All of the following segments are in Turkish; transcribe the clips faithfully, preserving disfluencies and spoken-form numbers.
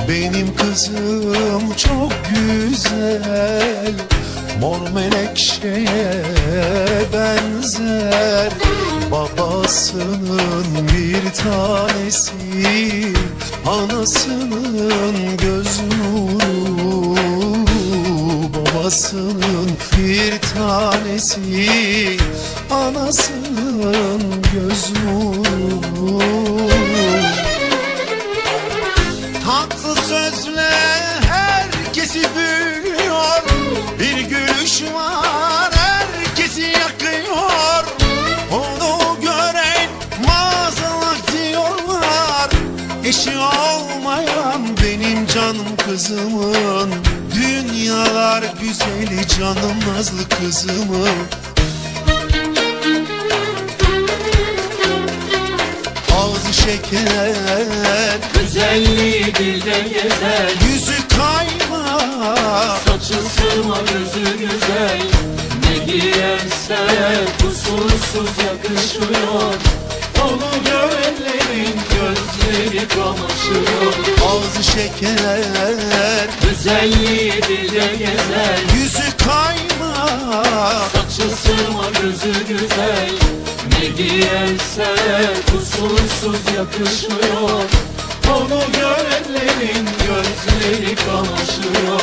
Benim kızım çok güzel, mor menekşeye benzer. Babasının bir tanesi, anasının göz nuru. Babasının bir tanesi, anasının göz nuru. Tatlı sözle herkesi büyülüyor, bir gülüş var herkesi yakıyor. Onu gören maazallah diyorlar, eşi olmayan benim canım kızımın. Dünyalar güzeli canım nazlı kızımın. Ağzı şeker, güzelliği dilde gezer. yüzü kayma, Saçı sırma, gözü güzel. Ne giyerse kusursuz yakışıyor. Onu görenlerin gözleri kamaşıyor. ağzı şeker, Güzelliği dilde gezer. yüzü kayma, Saçı sırma, gözü güzel. Ne giyerse kusursuz yakışıyor. Onu görenlerin gözleri kamaşıyor.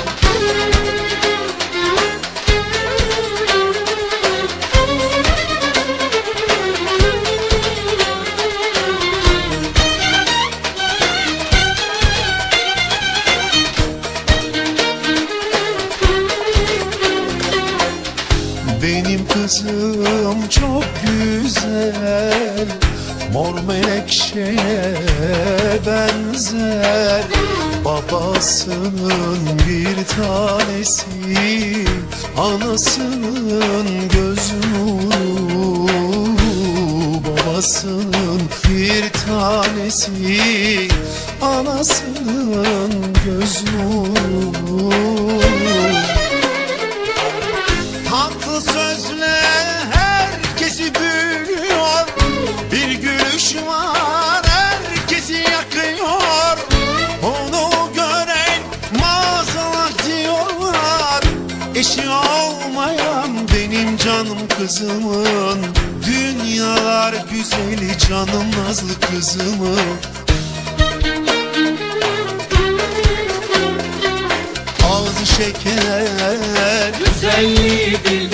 benim kızım çok güzel, mor menekşeye benzer. Babasının bir tanesi, anasının göz nuru. Babasının bir tanesi, anasının göz nuru. Tatlı sözle herkesi büyülüyor, bir gülüş var herkesi yakıyor. Onu gören maazallah diyorlar, eşi olmayan benim canım kızımın. Dünyalar güzeli canım nazlı kızımın. Ağzı şeker, Güzelliği dilde